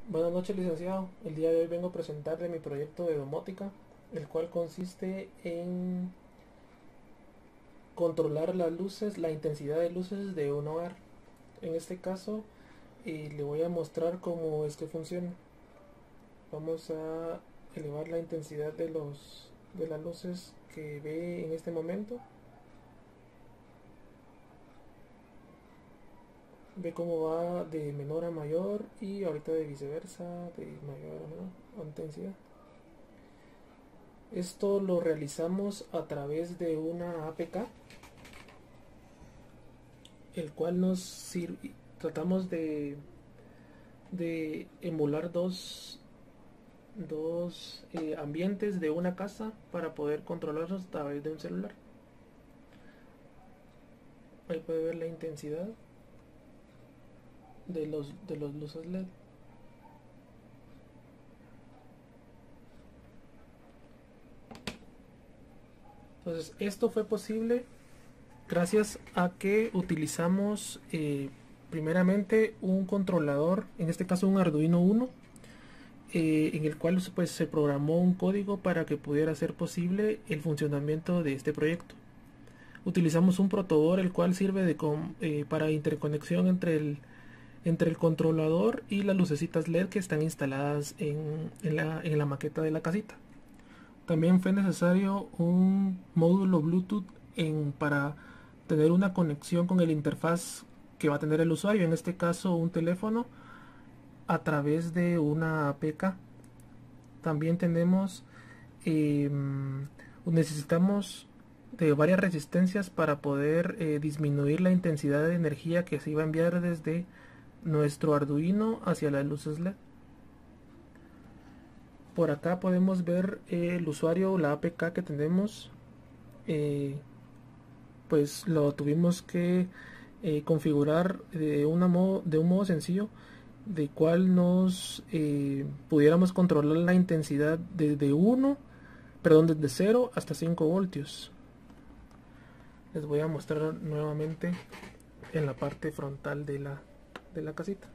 Buenas noches, licenciado. El día de hoy vengo a presentarle mi proyecto de domótica, el cual consiste en controlar las luces, la intensidad de luces de un hogar. En este caso, le voy a mostrar cómo es que funciona. Vamos a elevar la intensidad de las luces que ve en este momento. Ve cómo va de menor a mayor y ahorita de viceversa, de mayor a menor intensidad. Esto lo realizamos a través de una APK, el cual nos sirve. Tratamos de emular dos ambientes de una casa para poder controlarlos a través de un celular. Ahí puede ver la intensidad de los luces LED. Entonces, esto fue posible gracias a que utilizamos primeramente un controlador, en este caso un Arduino Uno, en el cual pues, se programó un código para que pudiera ser posible el funcionamiento de este proyecto. Utilizamos un protoboard el cual sirve para interconexión entre el controlador y las lucecitas LED que están instaladas en la maqueta de la casita. También fue necesario un módulo Bluetooth para tener una conexión con el interfaz que va a tener el usuario, en este caso un teléfono, a través de una APK. También necesitamos de varias resistencias para poder disminuir la intensidad de energía que se iba a enviar desde nuestro Arduino hacia las luces LED. Por acá podemos ver el usuario, la APK que tenemos. eh, pues lo tuvimos que configurar de un modo sencillo, de cual nos pudiéramos controlar la intensidad desde 0 hasta 5 voltios. Les voy a mostrar nuevamente en la parte frontal de la casita.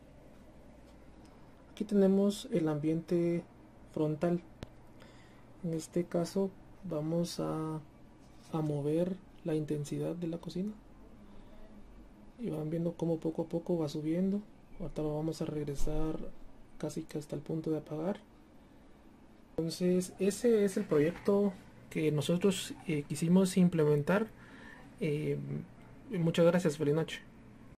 Aquí tenemos el ambiente frontal. En este caso vamos a mover la intensidad de la cocina y van viendo cómo poco a poco va subiendo. Ahorita lo vamos a regresar casi que hasta el punto de apagar. Entonces ese es el proyecto que nosotros quisimos implementar. Muchas gracias, feliz noche.